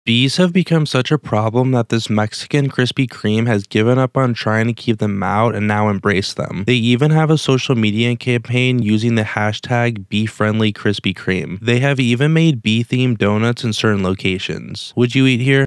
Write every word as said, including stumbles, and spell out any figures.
Bees have become such a problem that this Mexican Krispy Kreme has given up on trying to keep them out and now embrace them. They even have a social media campaign using the hashtag BeFriendly Krispy Kreme. They have even made bee-themed donuts in certain locations. Would you eat here?